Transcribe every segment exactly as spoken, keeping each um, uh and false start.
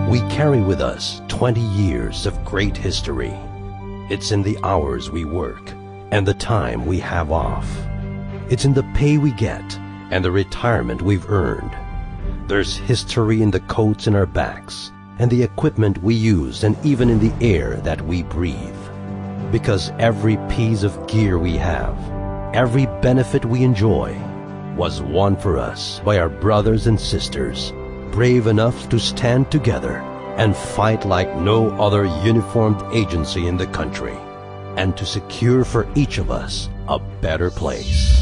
We carry with us twenty years of great history. It's in the hours we work and the time we have off. It's in the pay we get and the retirement we've earned. There's history in the coats in our backs and the equipment we use, and even in the air that we breathe. Because every piece of gear we have, every benefit we enjoy, was won for us by our brothers and sisters, brave enough to stand together and fight like no other uniformed agency in the country, and to secure for each of us a better place.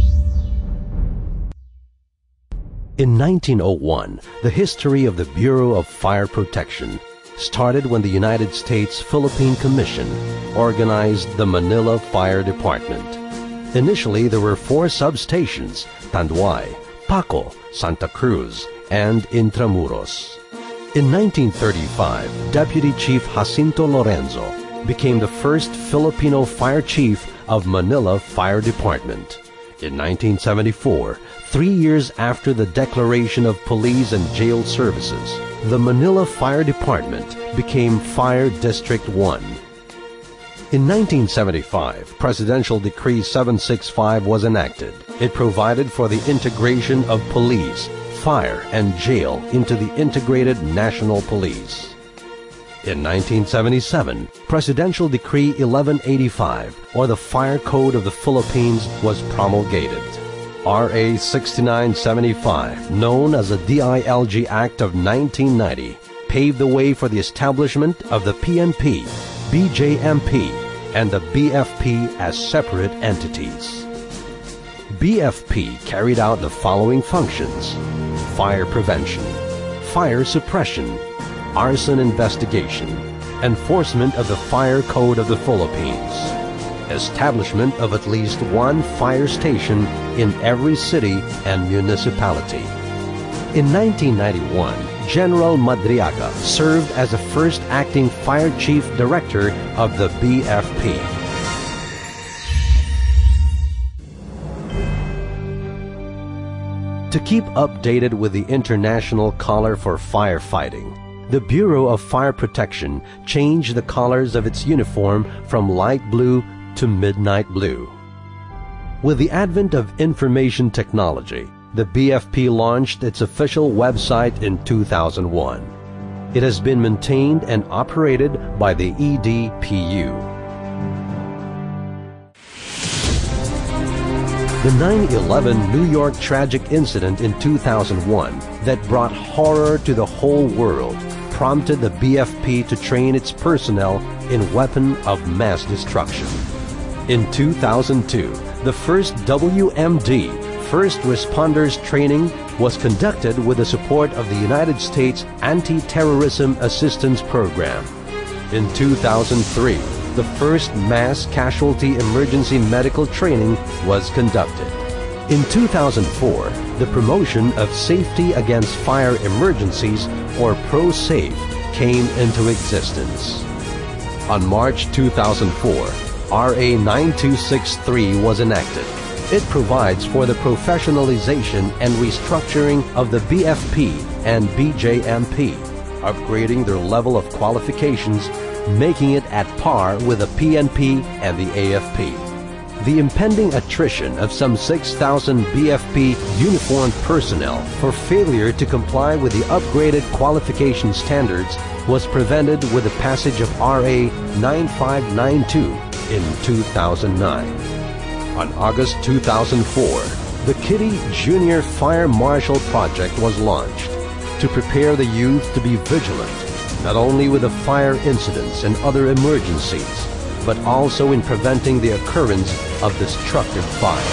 In nineteen oh one, the history of the Bureau of Fire Protection started when the United States Philippine Commission organized the Manila Fire Department. Initially, there were four substations: Tanduay, Paco, Santa Cruz, and Intramuros. In nineteen thirty-five, Deputy Chief Jacinto Lorenzo became the first Filipino fire chief of Manila Fire Department. In nineteen seventy-four, three years after the declaration of police and jail services, the Manila Fire Department became Fire District one. In nineteen seventy-five, Presidential Decree seven sixty-five was enacted. It provided for the integration of police, fire, and jail into the Integrated National Police. In nineteen seventy-seven, Presidential Decree eleven eighty-five, or the Fire Code of the Philippines, was promulgated. R A sixty-nine seventy-five, known as the D I L G Act of nineteen ninety, paved the way for the establishment of the P N P, B J M P, and the B F P as separate entities. B F P carried out the following functions: fire prevention, fire suppression, arson investigation, enforcement of the Fire Code of the Philippines, establishment of at least one fire station in every city and municipality. In nineteen ninety-one, General Madriaga served as the first acting Fire Chief Director of the B F P. To keep updated with the international color for firefighting, the Bureau of Fire Protection changed the colors of its uniform from light blue to midnight blue. With the advent of information technology, the B F P launched its official website in two thousand one. It has been maintained and operated by the E D P U. The nine eleven New York tragic incident in two thousand one that brought horror to the whole world prompted the B F P to train its personnel in weapon of mass destruction. In two thousand two, the first W M D, First Responders Training, was conducted with the support of the United States Anti-Terrorism Assistance Program. In two thousand three, the first Mass Casualty Emergency Medical Training was conducted. In two thousand four, the promotion of Safety Against Fire Emergencies, or ProSafe, came into existence. On March two thousand four, R A ninety-two sixty-three was enacted. It provides for the professionalization and restructuring of the B F P and B J M P, upgrading their level of qualifications, making it at par with the P N P and the A F P. The impending attrition of some six thousand B F P uniformed personnel for failure to comply with the upgraded qualification standards was prevented with the passage of R A ninety-five ninety-two in two thousand nine. On August two thousand four, the Kitty Junior Fire Marshal Project was launched to prepare the youth to be vigilant, not only with the fire incidents and other emergencies, but also in preventing the occurrence of destructive fire.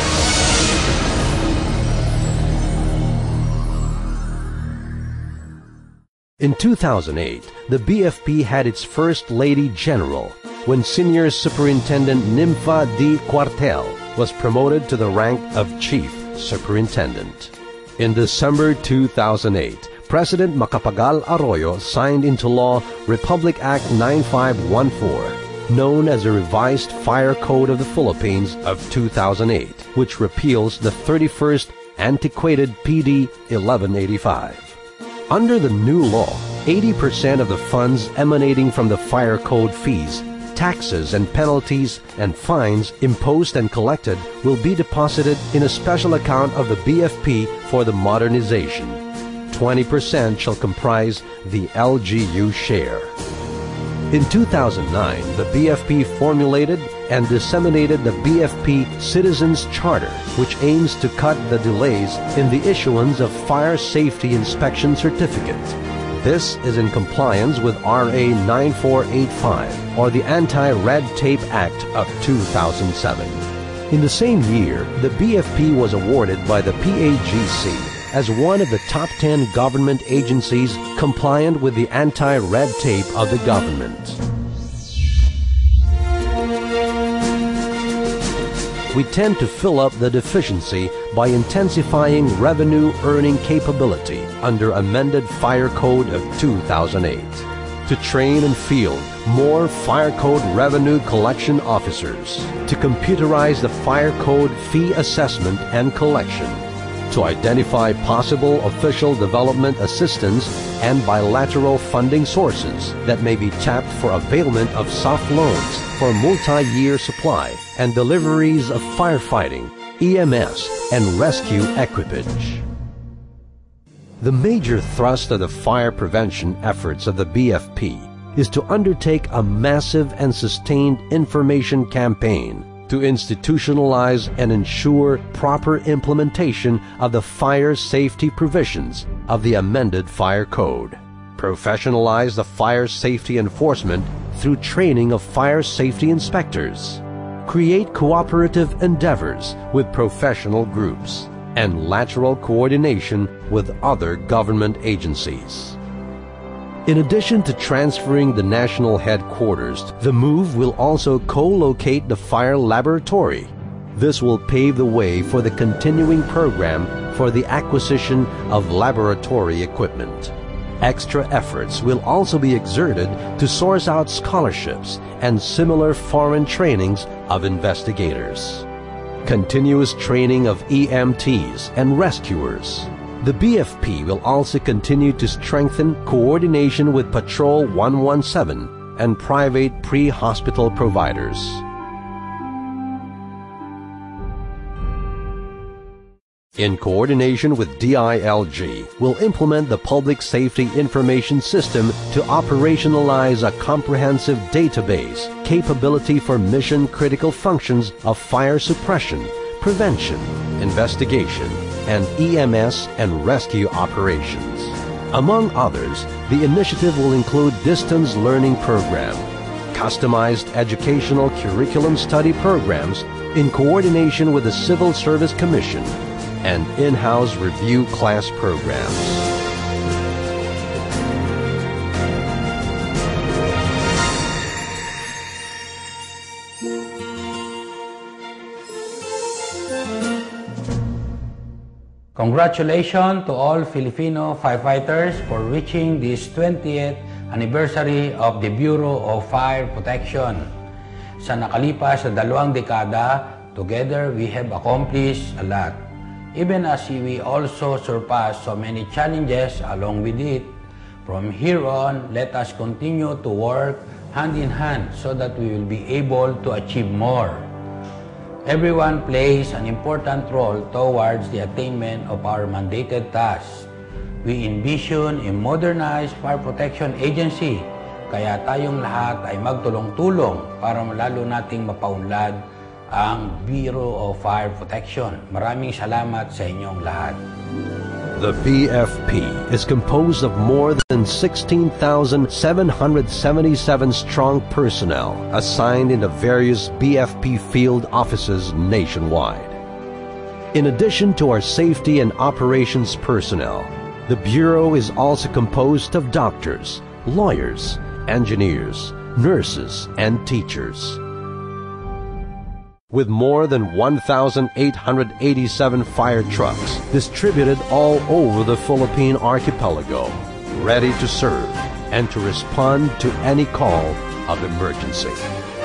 In two thousand eight, the B F P had its first Lady General when Senior Superintendent Nympha D. Cuartel was promoted to the rank of Chief Superintendent. In December two thousand eight, President Macapagal Arroyo signed into law Republic Act ninety-five fourteen, known as the Revised Fire Code of the Philippines of two thousand eight, which repeals the thirty-first antiquated P D eleven eighty-five. Under the new law, eighty percent of the funds emanating from the fire code fees, taxes and penalties and fines imposed and collected will be deposited in a special account of the B F P for the modernization. twenty percent shall comprise the L G U share. In two thousand nine, the B F P formulated and disseminated the B F P Citizens Charter, which aims to cut the delays in the issuance of Fire Safety Inspection Certificate. This is in compliance with R A nine four eight five, or the Anti-Red Tape Act of two thousand seven. In the same year, the B F P was awarded by the P A G C as one of the top ten government agencies compliant with the anti-red tape of the government. We tend to fill up the deficiency by intensifying revenue earning capability under amended Fire Code of two thousand eight. To train and field more Fire Code revenue collection officers, to computerize the Fire Code fee assessment and collection, to identify possible official development assistance and bilateral funding sources that may be tapped for availment of soft loans for multi-year supply and deliveries of firefighting, E M S, and rescue equipage. The major thrust of the fire prevention efforts of the B F P is to undertake a massive and sustained information campaign to institutionalize and ensure proper implementation of the fire safety provisions of the amended Fire Code. Professionalize the fire safety enforcement through training of fire safety inspectors. Create cooperative endeavors with professional groups and lateral coordination with other government agencies. In addition to transferring the national headquarters, the move will also co-locate the fire laboratory. This will pave the way for the continuing program for the acquisition of laboratory equipment. Extra efforts will also be exerted to source out scholarships and similar foreign trainings of investigators. Continuous training of E M Ts and rescuers. The B F P will also continue to strengthen coordination with Patrol one one seven and private pre-hospital providers. In coordination with D I L G, we'll implement the Public Safety Information System to operationalize a comprehensive database capability for mission-critical functions of fire suppression, prevention, investigation, and E M S and rescue operations. Among others, the initiative will include distance learning program, customized educational curriculum study programs in coordination with the Civil Service Commission, and in-house review class programs. Congratulations to all Filipino firefighters for reaching this twentieth anniversary of the Bureau of Fire Protection. Sa nakalipas na dalawang dekada, together we have accomplished a lot. Even as we also surpass so many challenges along with it, from here on, let us continue to work hand in hand so that we will be able to achieve more. Everyone plays an important role towards the attainment of our mandated tasks. We envision a modernized fire protection agency, kaya tayong lahat ay magtulong-tulong para lalo nating mapaunlad ang Bureau of Fire Protection. Maraming salamat sa inyong lahat. The B F P is composed of more than sixteen thousand seven hundred seventy-seven strong personnel assigned into various B F P field offices nationwide. In addition to our safety and operations personnel, the Bureau is also composed of doctors, lawyers, engineers, nurses, and teachers. With more than one thousand eight hundred eighty-seven fire trucks distributed all over the Philippine archipelago, ready to serve and to respond to any call of emergency.